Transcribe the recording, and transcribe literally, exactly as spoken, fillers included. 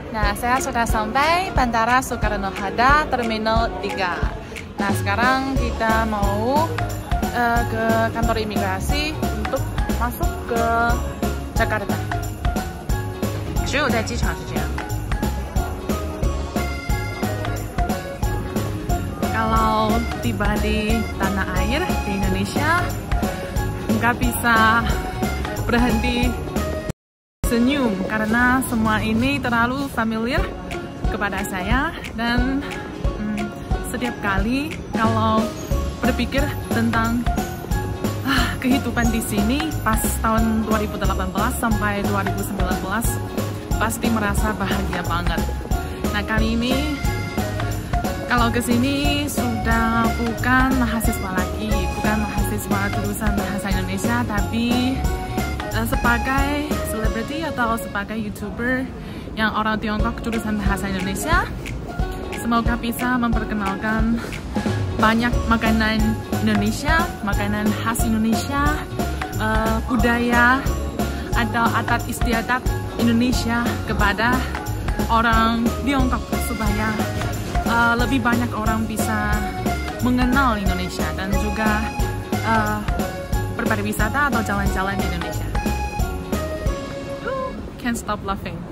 Nah, saya sudah sampai Bandara Soekarno-Hatta, Terminal tiga. Nah, sekarang kita mau uh, ke kantor imigrasi untuk masuk ke Jakarta. 只有在机场是这样。 Kalau tiba di tanah air di Indonesia, nggak bisa berhenti senyum karena semua ini terlalu familiar kepada saya, dan hmm, setiap kali kalau berpikir tentang ah, kehidupan di sini pas tahun dua ribu delapan belas sampai dua ribu sembilan belas pasti merasa bahagia banget. Nah, kali ini kalau ke sini sudah bukan mahasiswa lagi, bukan mahasiswa jurusan bahasa Indonesia, tapi uh, sebagai selebriti atau sebagai YouTuber yang orang Tiongkok jurusan bahasa Indonesia, semoga bisa memperkenalkan banyak makanan Indonesia, makanan khas Indonesia, uh, budaya atau adat istiadat Indonesia kepada orang Tiongkok supaya Uh, lebih banyak orang bisa mengenal Indonesia dan juga uh, berpariwisata atau jalan-jalan di Indonesia. Can't stop laughing.